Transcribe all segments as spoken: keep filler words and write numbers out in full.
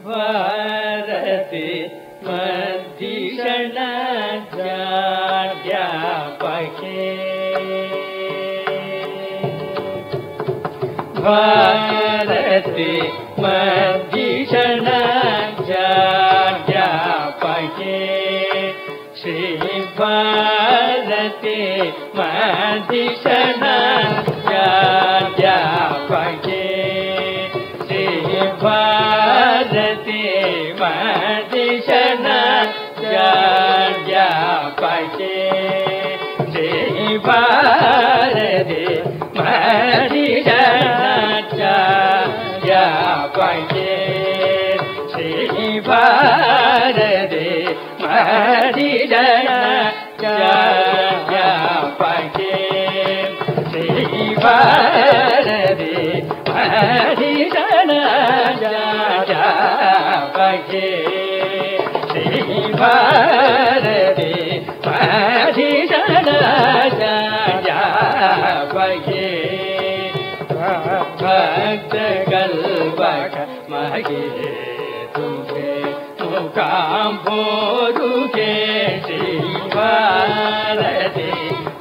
भारती मधीषणाध्यापके भारती मधीषणाध्यापके श्री भारती मधीषणाध्यापके श्री भारती मधीषणाध्यापके श्री भारती मधीषणाध्यापके श्री भारती मधीषणाध्यापके श्री भारती मधीषणाध्यापके श्री भारती मधीषणाध्यापके भक्त कल्पक मगे तुझे मुकाम भोरुके श्री भारती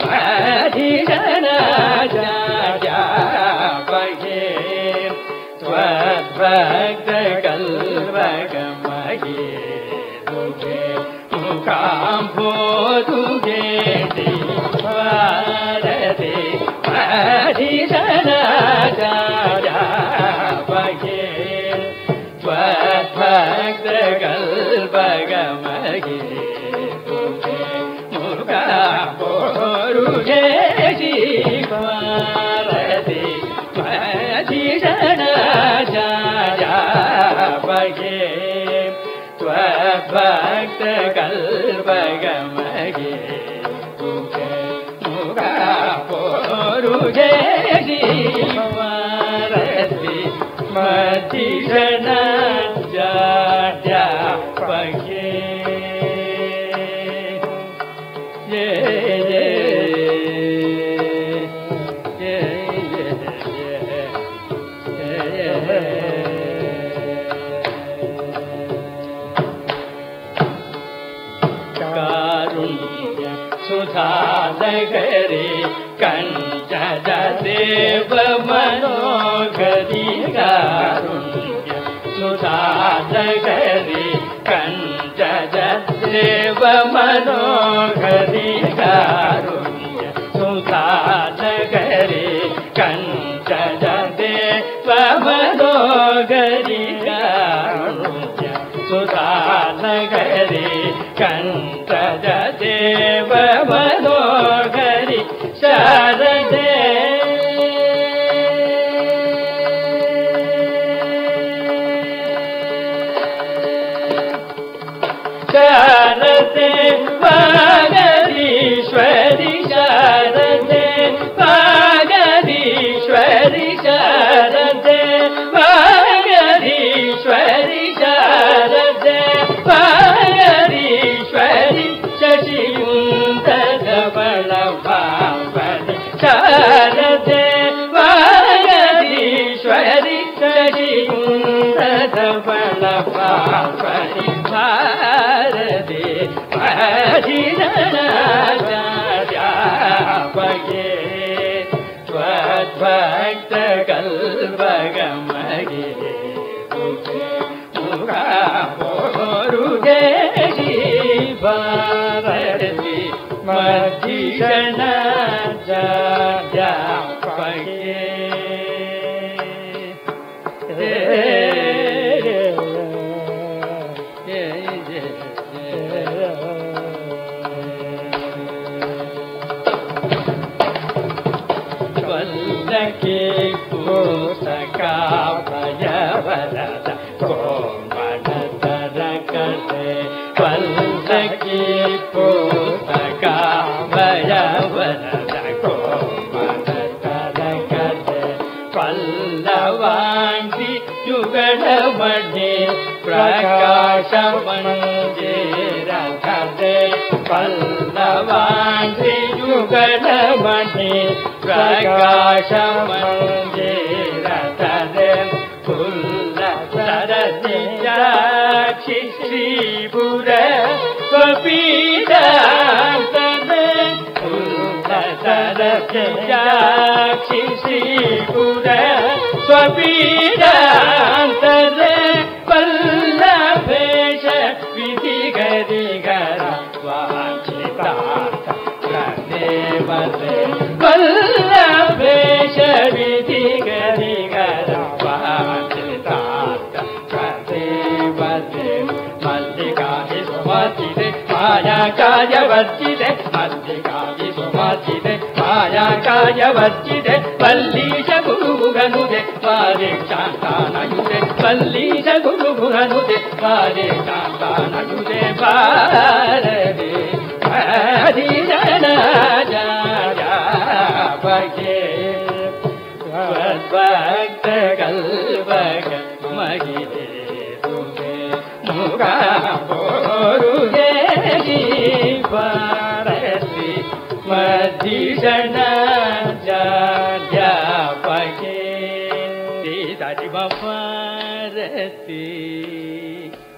मधीषणाध्यापके भक्त कल्पक मगे तुझे मुकाम भोरुके श्री भारती मधीषणाध्यापके भक्त कल्पक मगे तुझे मुकाम भोरुके श्री भारती मधीषणाध्यापके भक्त कल्पक मगे तुझे मुकाम भोरुके श्री भारती मधीषणाध्यापके कारुण्य सुधानगरी कंचन देव मनोहरी कारुण्य सुधानगरी कंचन देव मनोहरी कारुण्य सुधानगरी कंचन देव मनोहरी कारुण्य सुधानगरी कंचन देव मनोहरी शारदे शारदे वागदीश्वरी शारदे वागदीश्वरी शारदे वागदीश्वरी शारदे वागदीश्वरी शशिकुन्तलबलभावनि शारदे वागदीश्वरी शशिकुन्तलबलभावनि भारती मधीषणाध्यापके त्वद्भक्त कल्पक मगे तुझे मुकाम भोरुके श्री भारती मधीषणाध्यापके वल्लकी पुस्तका भयवरद कोमलतरकटे वल्लकी पुस्तका भयवरद कोमलतरकटे पल्लवांगी युगलमणि प्रकाशमञ्जिरकटे पल्लवांगी युगलमणि प्रकाशमञ्जिरकटे फुल्ल सरसिजा स्वपीडान्तरे सरक्षि श्रीपुर स्वपीडान्तरे वल्लभेश विधि गरि गर वाञ्छितार्थ देवते वल्लभेश विधि गरि गर वाञ्छितार्थ देवते मल्लिका सुमतिते माया कायवर्जिते मल्लिका सुमतिते माया कायवर्जिते वल्लीश गुरुगनुदे वारे शान्तानयुते वल्लीश गुरुगनुदे वारे शान्तानयुते भारते हरि जन जाया भगे भक्त कल्पक मगिले तुमे मुगा बोरुगे भारती मधीषण जाया भगे भारती